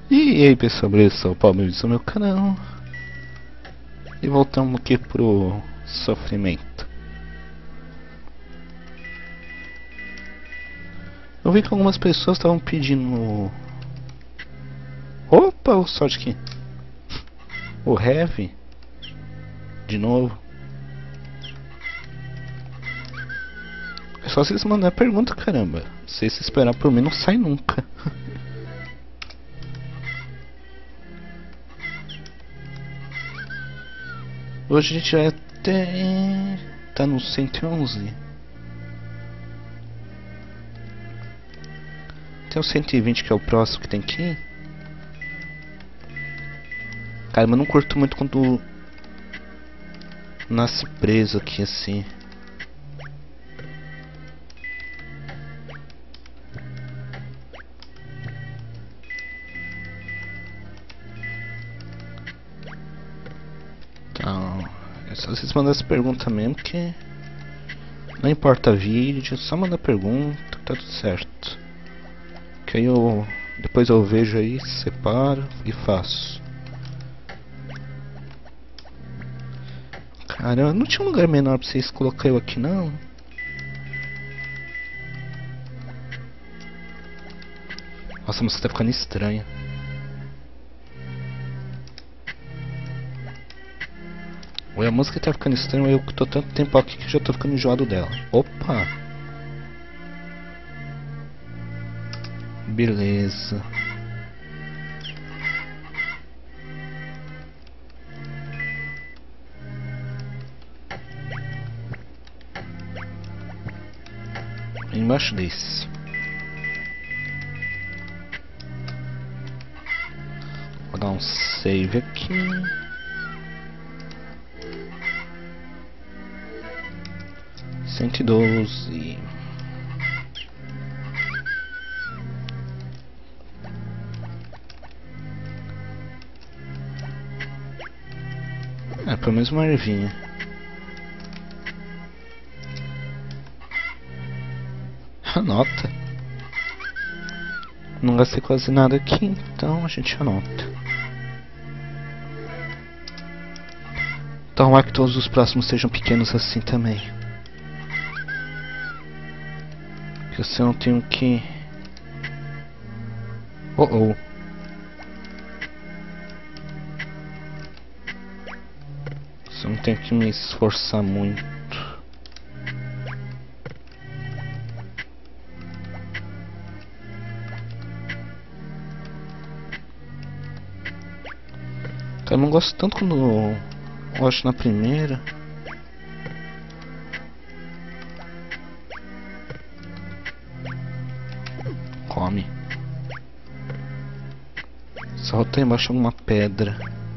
E aí pessoal, beleza? Sou o Paulo, bem-vindos ao meu canal. E voltamos aqui pro sofrimento. Eu vi que algumas pessoas estavam pedindo... Opa, o sorte aqui. O Heavy. De novo. É só vocês mandarem pergunta, caramba. Se você esperar por mim, não sai nunca. Hoje a gente vai até... tá no 111. Tem o 120 que é o próximo que tem que ir. Cara, mas eu não curto muito quando nasce preso aqui assim. Então, é só vocês mandarem essa pergunta mesmo, que não importa vídeo, só manda pergunta, tá tudo certo. Que aí eu depois eu vejo aí, separo e faço. Caramba, não tinha um lugar menor pra vocês colocar eu aqui não? Nossa, a música tá ficando estranha. Ou a música tá ficando estranha, ou eu que tô tanto tempo aqui que já tô ficando enjoado dela. Opa! Beleza. Embaixo desse. Vou dar um save aqui. Cento e 12. É, pelo menos uma ervinha. Anota. Não gastei quase nada aqui, então a gente anota. Então, que todos os próximos sejam pequenos assim também. Porque assim eu não tenho que... Oh. Eu não tenho que me esforçar muito. Eu não gosto tanto quando eu acho na primeira. Come. Só tem embaixo alguma pedra.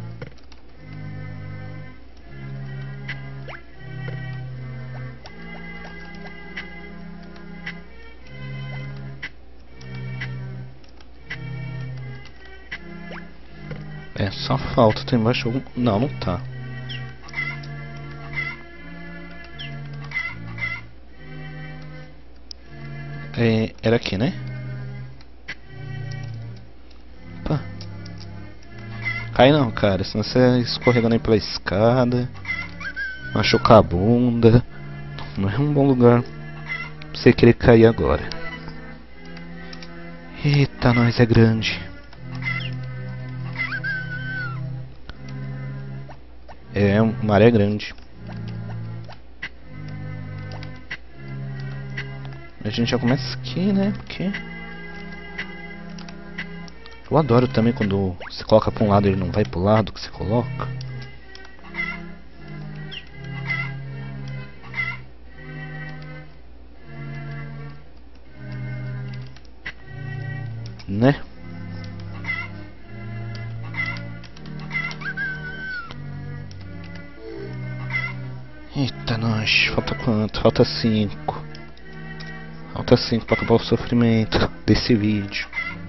É, só falta, tem embaixo algum... Não tá. É, era aqui, né? Opa. Cai não, cara, senão você escorregando aí pela escada, machucar a bunda. Não é um bom lugar pra você querer cair agora. Eita, nós é grande. É, uma área grande. A gente já começa aqui, né? Porque... eu adoro também quando você coloca pra um lado e ele não vai pro lado que você coloca. Né? Eita, nós. Falta quanto? Falta 5. Falta 5 pra acabar o sofrimento desse vídeo.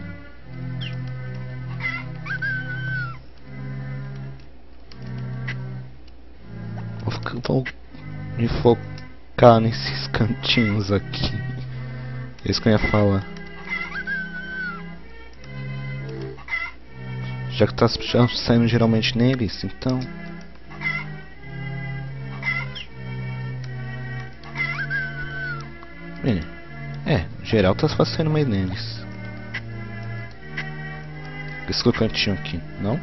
Vou me focar nesses cantinhos aqui. É isso que eu ia falar. Já que tá saindo geralmente neles, então... geral tá saindo mais neles. Esse cantinho aqui, não?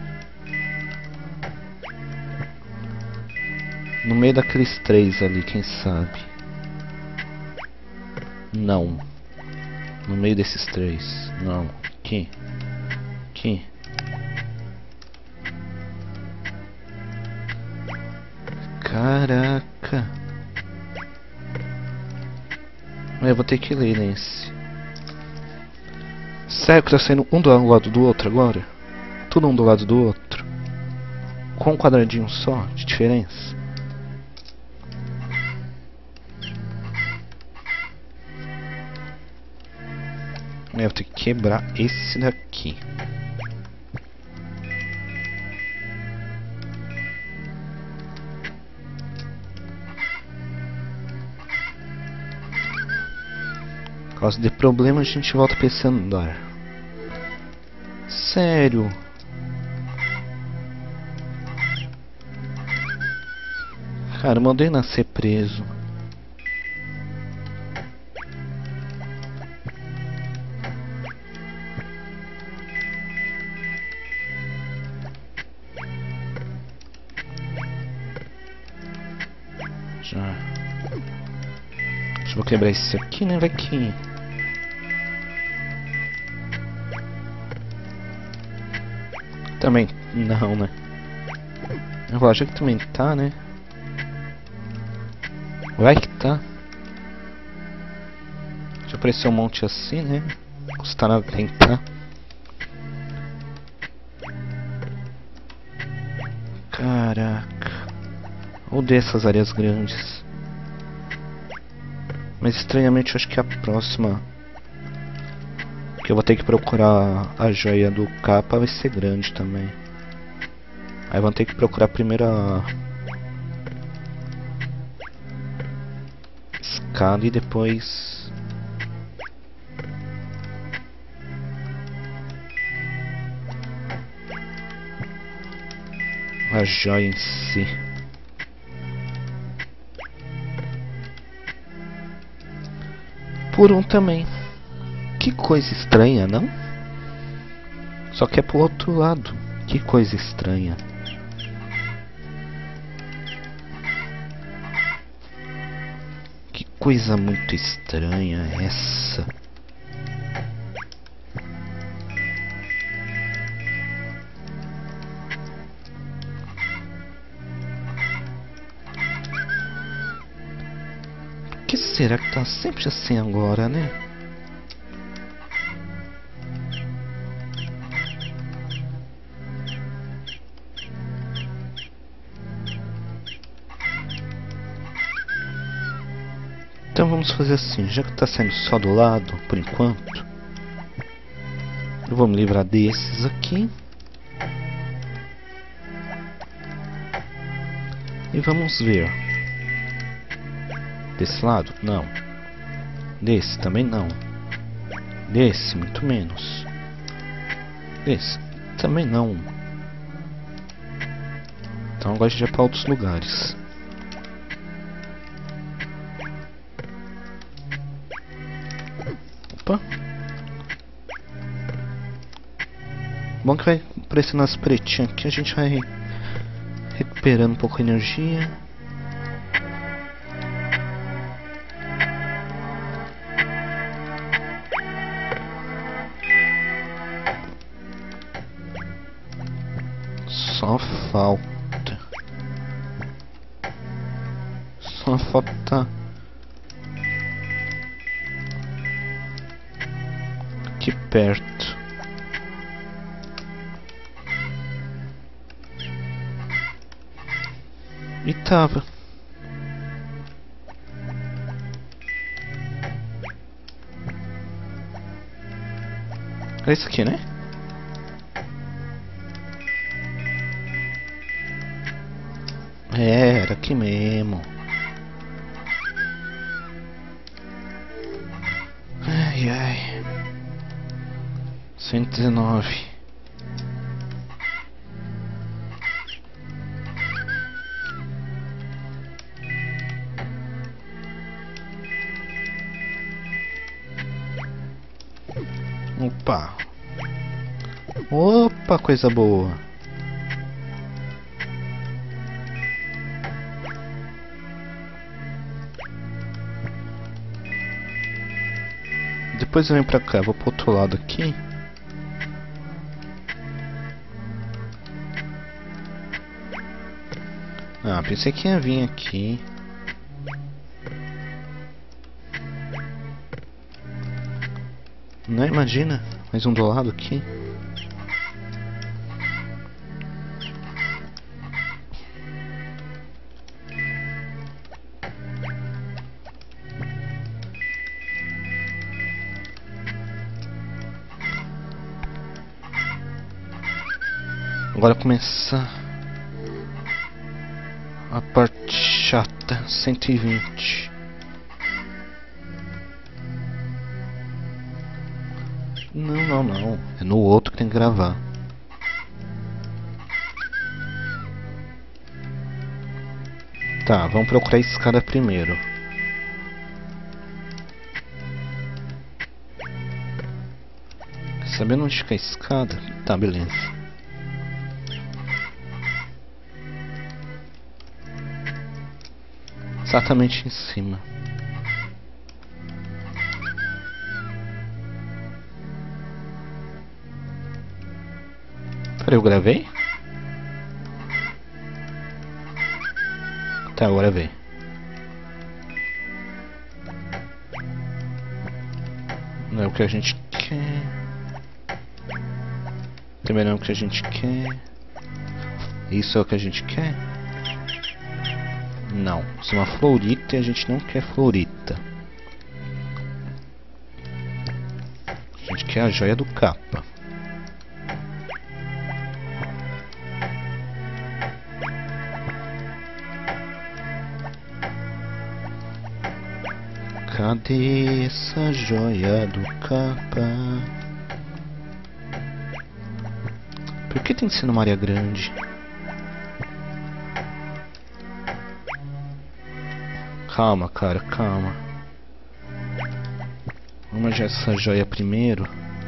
No meio daqueles 3 ali, quem sabe? Não. No meio desses 3, não. Aqui. Aqui. Caraca. Eu vou ter que ler nesse. Sério que tá saindo um do lado do outro agora? Tudo um do lado do outro? Com um quadradinho só de diferença? Eu vou ter que quebrar esse daqui. Por causa de problema a gente volta pra esse andar. Sério? Cara, eu mandei nascer preso. Já. Deixa eu quebrar esse aqui, né? Vai que... Também não, né? Eu vou achar que também tá, né? Vai que tá. Deixa eu aparecer um monte assim, né? Custa nada tentar. Caraca. Odeio essas áreas grandes. Mas estranhamente eu acho que a próxima que eu vou ter que procurar a joia do capa vai ser grande também. Aí vamos ter que procurar primeiro a escada e depois a joia em si. Por um também. Que coisa estranha, não? Só que é pro outro lado. Que coisa estranha. Que coisa muito estranha essa. Por que será que tá sempre assim agora, né? Então vamos fazer assim, já que tá saindo só do lado, por enquanto, eu vou me livrar desses aqui. E vamos ver. Desse lado? Não. Desse também não. Desse, muito menos. Desse, também não. Então agora a gente vai para outros lugares. Opa. Bom que vai aparecendo as pretinhas aqui, a gente vai recuperando um pouco de energia. Só falta aqui perto. E tava. É isso aqui, né? É, era aqui mesmo. Ai, ai. 119. Opa! Opa, coisa boa! Depois eu venho pra cá, vou pro outro lado aqui. Ah, pensei que ia vir aqui. Não, imagina, mais um do lado aqui. Agora começa a parte chata, 120. Não. É no outro que tem que gravar. Tá, vamos procurar a escada primeiro. Sabendo onde fica a escada? Tá, beleza. Exatamente em cima. Peraí, eu gravei? Tá, eu gravei. Não é o que a gente quer. Também não é o que a gente quer. Isso é o que a gente quer? Não. Isso é uma florita e a gente não quer florita. A gente quer a joia do capa. Cadê essa joia do capa? Por que tem que ser numa área grande? Calma, cara, calma. Vamos achar essa joia primeiro.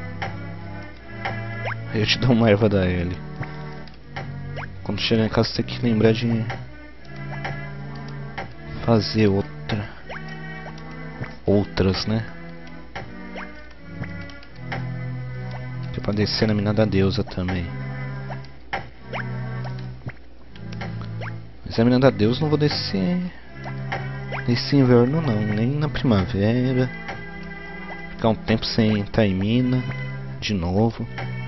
Aí eu te dou uma erva da L. Quando chegar em casa você tem que lembrar de fazer outras, né? Que é pra descer na mina da deusa também. Mas a mina da deusa não vou descer nesse inverno não, nem na primavera. Ficar um tempo sem estar em mina de novo.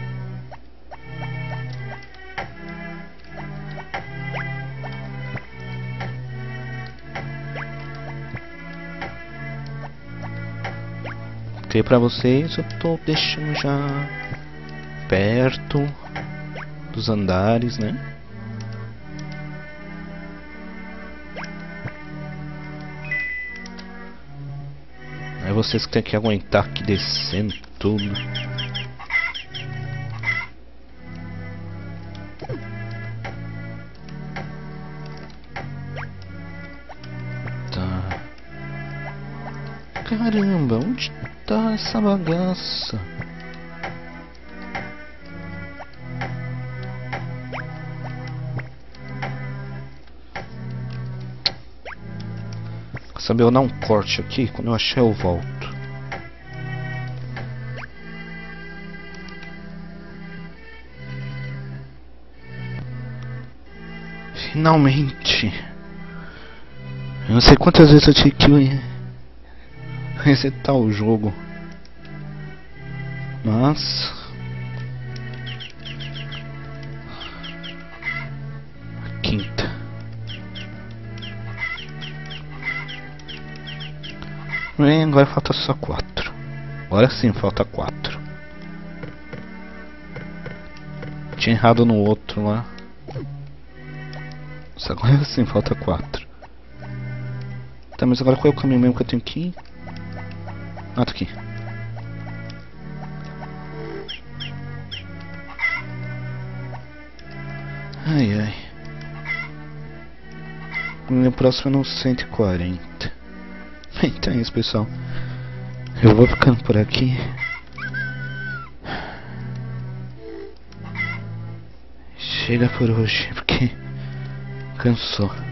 Porque pra vocês eu tô deixando já perto dos andares, né? É vocês que tem que aguentar aqui descendo tudo. Tá. Caramba, onde tá essa bagaça? Sabe, eu dar um corte aqui, quando eu achar eu volto. Finalmente. Eu não sei quantas vezes eu tive que resetar o jogo. Mas a quinta. Bem, agora falta só 4. Agora sim falta 4. Tinha errado no outro lá. Só agora sim falta 4. Tá, mas agora qual é o caminho mesmo que eu tenho que ir? Ah, tá aqui. Ai ai. O próximo é no 140. Então é isso, pessoal. Eu vou ficando por aqui. Chega por hoje, porque cansou.